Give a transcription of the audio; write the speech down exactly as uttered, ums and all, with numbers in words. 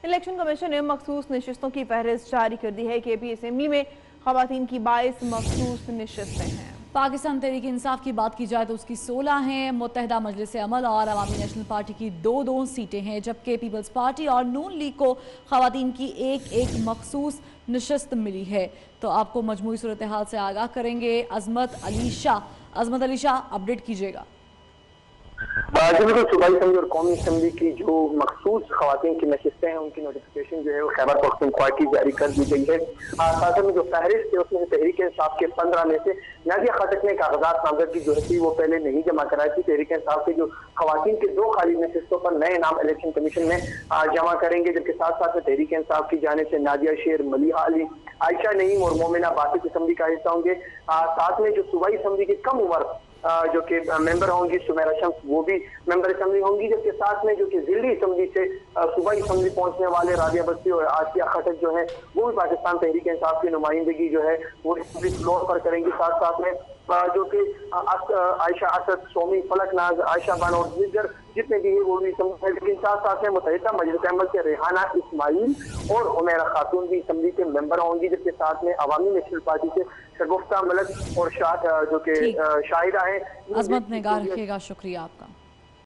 Election commission ने मखसूस नशिस्तों की फहरिस्त जारी कर दी है। के पी असेंबली में खवातीन की बाईस मखसूस नशिस्तें हैं। पाकिस्तान तहरीक इंसाफ की बात की जाए तो उसकी सोलह हैं। मुत्तहिदा मजलिस अमल और अवामी नेशनल पार्टी की दो दो सीटें हैं, जबकि पीपल्स पार्टी और नून लीग को खवातीन की एक एक मखसूस नशस्त मिली है। तो आपको मजमूई सूरत हाल से आगाह करेंगे अजमत अली शाह। अजमत अली शाह, अपडेट कीजिएगा। जी बिल्कुल, सूबाई असम्बली और कौमी असम्बली की जो मखसूस खवातीन की नशिस्तें हैं उनकी नोटिफिकेशन जो है वो खैबर पख्तूनख्वा की जारी कर दी गई है। साथ में जो फहरिस्त है उसमें तहरीक इंसाफ के पंद्रह में से नादिया खटक ने कागजात नामजदगी जो है वो पहले नहीं जमा कराई थी। तहरीक इंसाफ के जो खवातीन के दो खाली नशिस्तों पर नए नाम इलेक्शन कमीशन में जमा करेंगे, जबकि साथ साथ में तहरीक इंसाफ की जाने से नादिया शेर, मलिहा अली, आयशा नईम और मोमिना बासित असम्बली का हिस्सा होंगे। साथ में जो सूबाई असम्बली की कम उम्र जो कि मेंबर होंगी सुमेरा शम्स, वो भी मेंबर असम्बली होंगी, जबकि साथ में जो कि जिली असम्बली से सूबाई असम्बली पहुंचने वाले राबिया बस्ती और आसिया खटक जो है वो भी पाकिस्तान तहरीक इंसाफ की नुमाइंदगी जो है वो असम्बली फ्लोर पर करेंगी। साथ साथ में जो कि आयशा असद, सोमी फलकनाज, आयशा बानो और दीगर जितने भी है वो भी, लेकिन साथ साथ में मुत्तहिदा मजलिस अमल से रेहाना इस्माइल और हुमैरा खातून भी असम्बली के मेंबर होंगी, जबकि साथ में अवामी नेशनल पार्टी से शगुफ्ता मलक और शाह जो कि शाहिदा है। अजमत निगाह रखिएगा, शुक्रिया आपका।